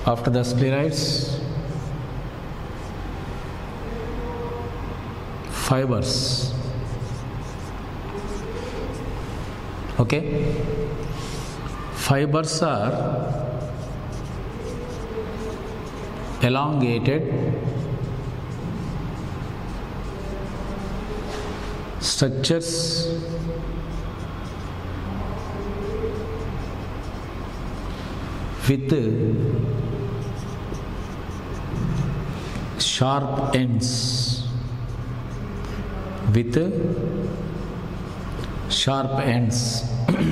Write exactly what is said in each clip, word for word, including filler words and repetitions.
After the sclerites, fibers. Okay, fibers are elongated structures with sharp ends, with sharp ends.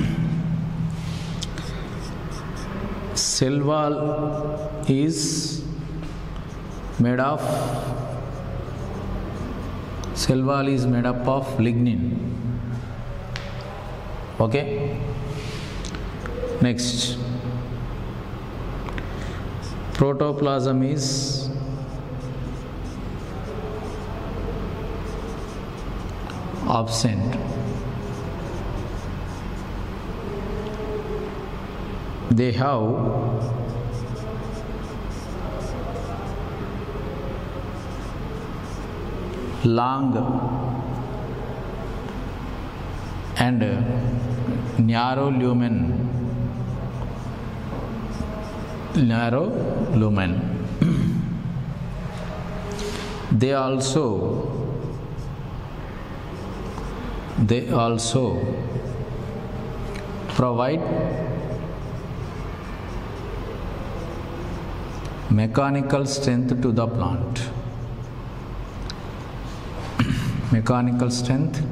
Cell wall is made of cell wall is made up of lignin. Okay, next, protoplasm is absent. They have long and narrow lumen. Narrow lumen. They also they also provide mechanical strength to the plant. Mechanical strength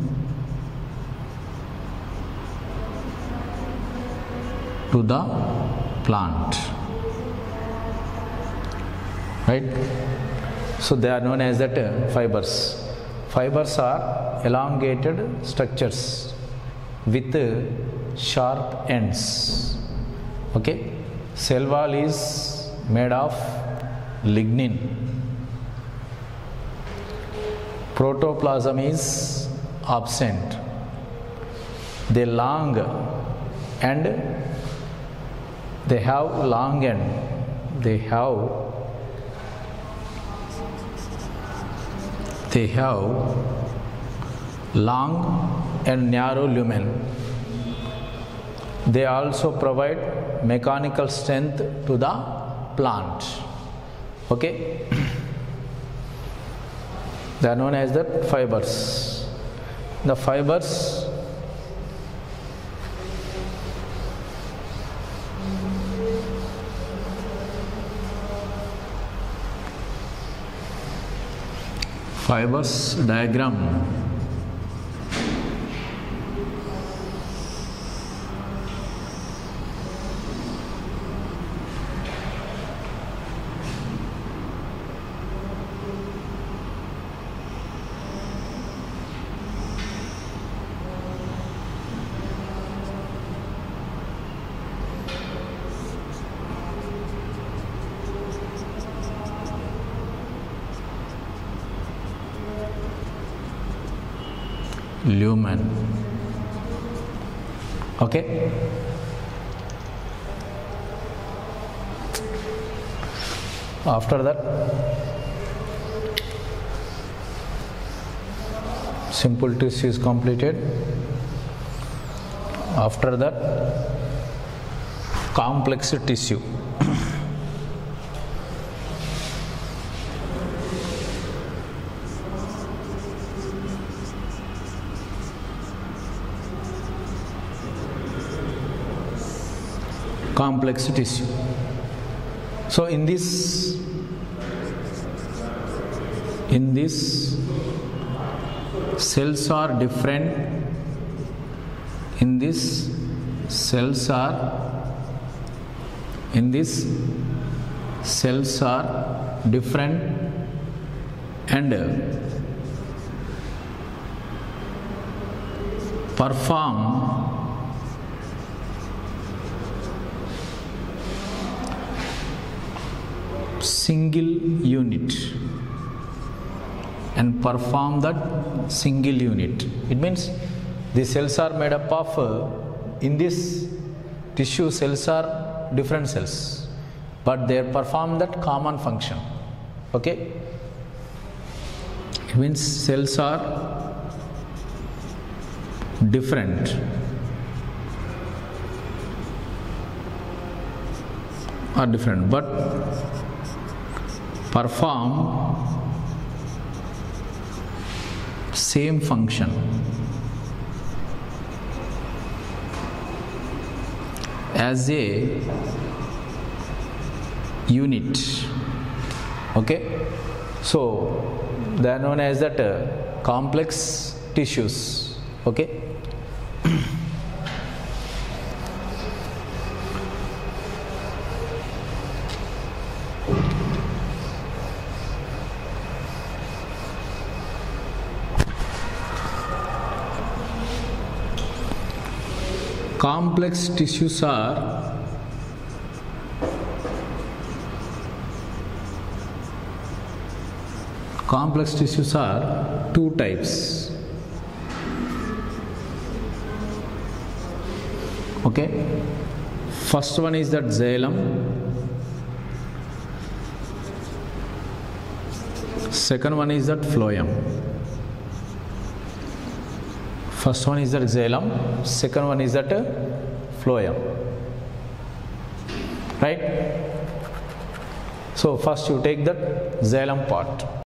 to the plant, right? So they are known as that uh, fibers. Fibers are elongated structures with uh, sharp ends. Okay, cell wall is made of lignin. Protoplasm is absent. They long and they have long end. They have they have long and narrow lumen. They also provide mechanical strength to the plant. Okay. They are known as the fibers. The fibers fibers diagram. Lumen. Okay. After that, simple tissue is completed. After that, complex tissue. Complex tissue. So in this in this cells are different. In this cells are in this cells are different and perform single unit and perform that single unit. It means the cells are made up of uh, in this tissue cells are different cells. but they perform that common function. Okay, it means cells are different, are different but perform same function as a unit. Okay, so they are known as that uh, complex tissues. Okay, complex tissues are complex tissues are two types. Okay, first one is that xylem, second one is that phloem. First one is that xylem, second one is that uh, phloem. Right? So first you take that xylem part.